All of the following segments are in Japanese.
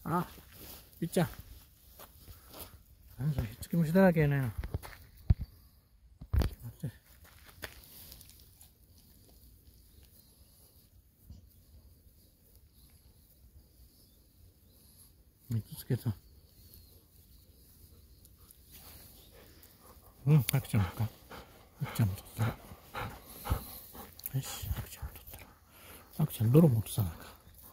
あ、いっちゃん。なんそれ、ひっつき虫だらけやねん。待って。3つつけた。うん、赤ちゃんか。赤ちゃんも取ったら。よし、赤ちゃんも取ったら。赤ちゃん、泥も落とさないか。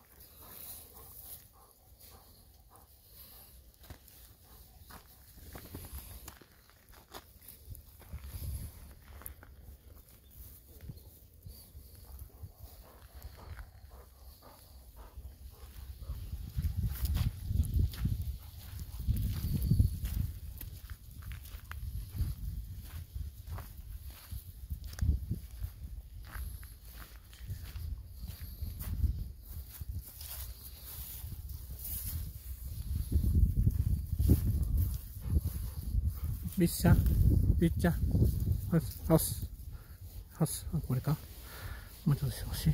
ビッシャビッチャハスこれか。もうちょっと少し。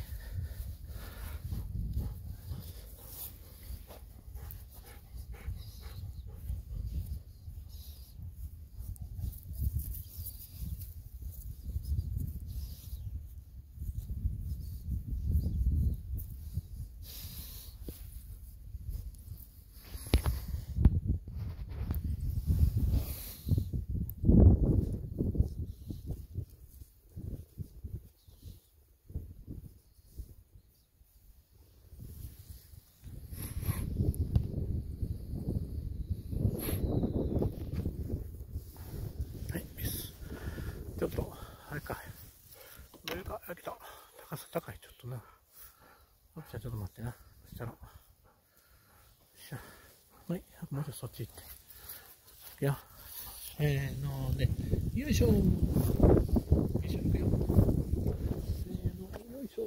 ちょっと、あれか。上が焼けた。高さ高い、ちょっとな。じゃあちょっと待ってな。そしたら。よっしゃ。はい、もうちょっとそっち行って。いくよ。で、よいしょ。よいしょ、いくよ。よいしょ。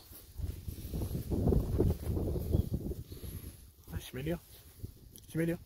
はい、閉めるよ。閉めるよ。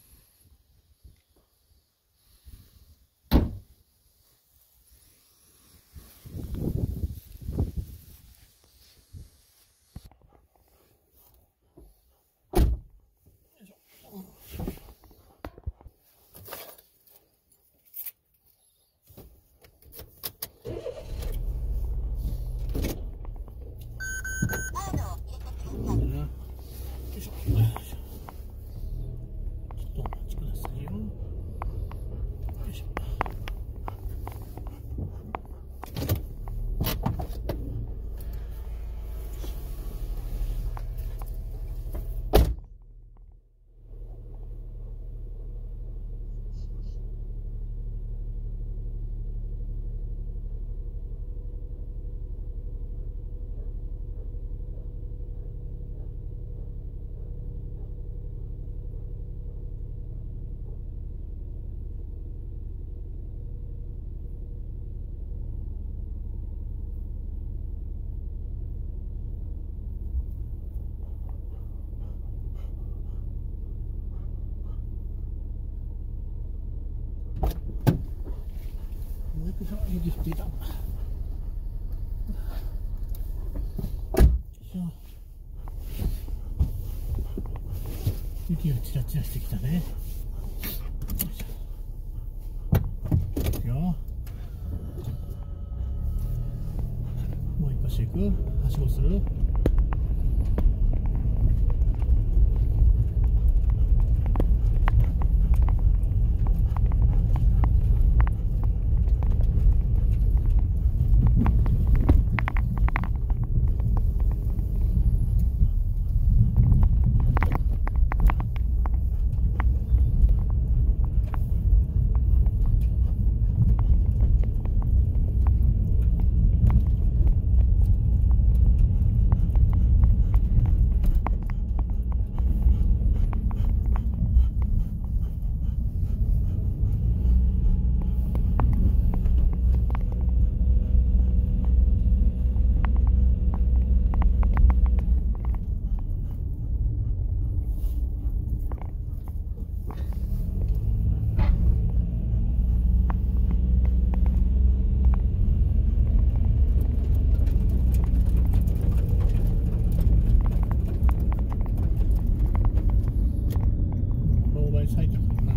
雪降っていた。雪がチラチラしてきたね。いくよ。もう一箇所行く。はしごする。 り咲いたからな。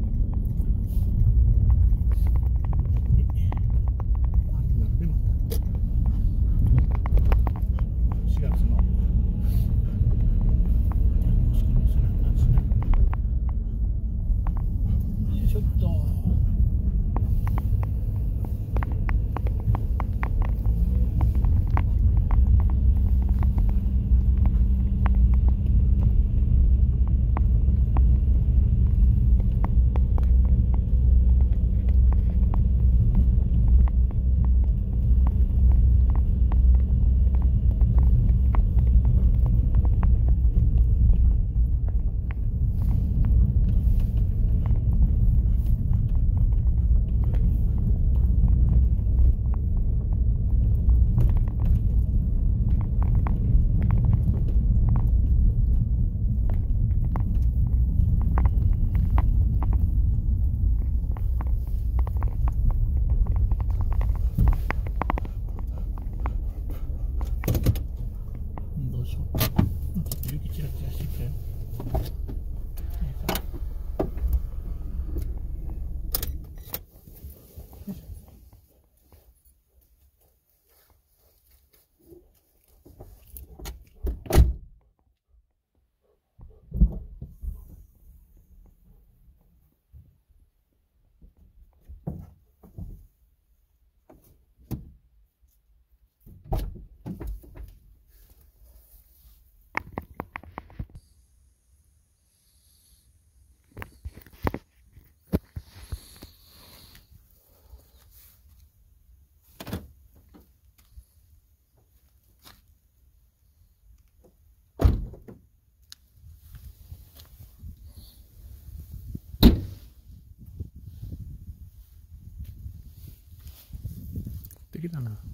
暑くなってまた4月のもしかもしな感じね。よいしょっと。どうしよう。ちょっと雪チラチラしてきたよ。できたな。